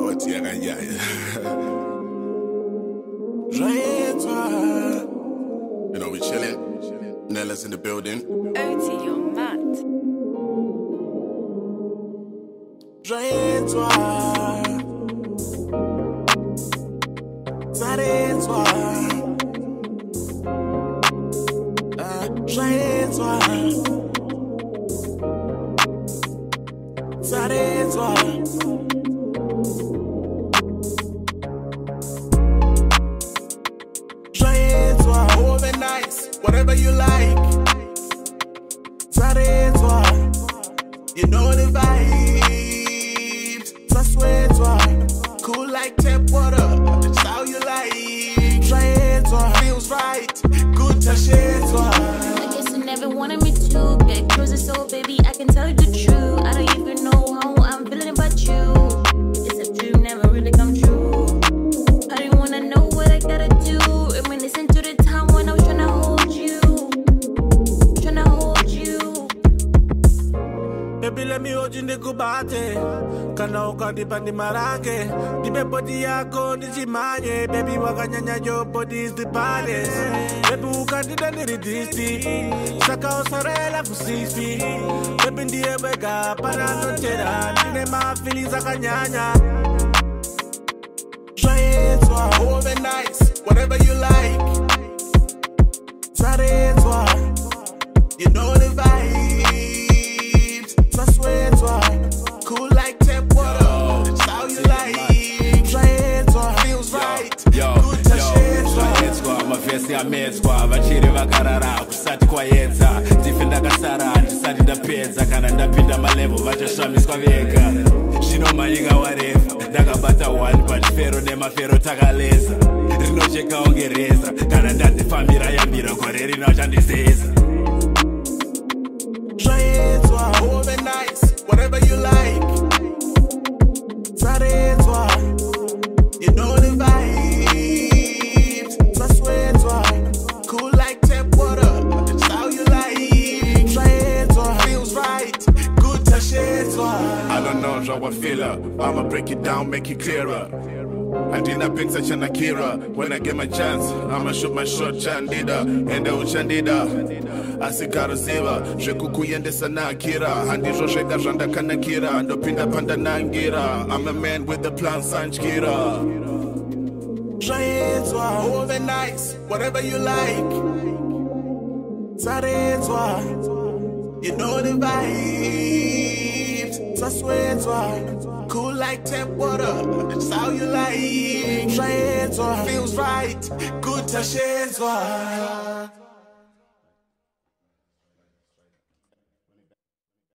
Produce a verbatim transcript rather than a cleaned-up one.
Prod.Otee akanyaya. Zvayedzwa. You know we chillin'. Brunella's in the building. Otee, you're mad. Zvayedzwa. Zvayedzwa. Zvayedzwa. Zvayedzwa. Zvayedzwa. Over nice, whatever you like. Zvayedzwa. You know the vibes. Zvayedzwa. Cool like tap water. It's how you like. Zvayedzwa. Feels right. Good dstrctdelahaze. I guess you never wanted me to get closer, so baby, I can tell you the truth. I don't even know how I'm feeling about you. It's a dream, never really come true. I don't wanna know what I gotta do. Reminiscing to the time when I was tryna hold you, tryna hold you. Baby, let me hold you nikubate. Kana ukadipa ni marange. Nipe body yako nijimanye. Baby, wakanyanya your body is the baddest. Baby, ukandida niridisti. Saka osarela fusisi. Baby, ndiye wega pananotera. Nine my feelings akanyanya. Zvayedzwa. Over nice, whatever you like. Zvayedzwa. You know the vibes. Zvayedzwa. Cool like tap water. It's how you like. Zvayedzwa. Feels right. Yo, good dstrctdelahaze. Zvayedzwa, mavhesi yamedzwa, vachiri vakarara kusati kwaedza. Ndife ndakasara ndisati ndapedza, kana ndapinda malevo vachashamiswa vega. Zvino manyika warefa, ndakabata one but fero nemafero takaleza. Rinochekawo ngereza, kana ndadzifambira yambira gore rino chandiseza. Zvayedzwa. Over nice, whatever you like. Zvayedzwa. You know the vibes. Zvayedzwa. Cool like tap water. It's how you like. Zvayedzwa. Feels right. Good dstrctdelahaze. I don't know how I feel. I'ma break it down, make it clearer. I did not pick such an Akira. When I get my chance, I'ma shoot my shot, Chandida. And the Chandida. Asikara ziva, zvekukuyendesa na Akira. Handizvo zvega zvandakanakira. Ndopinda panda nangira. I'm a man with a plan, Sanchkira. Zvayedzwa. Over nice, whatever you like. Zvayedzwa. You know the vibes. Zvayedzwa. Cool like tap water. It's how you like. Zvayedzwa. Feels right. Good dstrctdelahaze.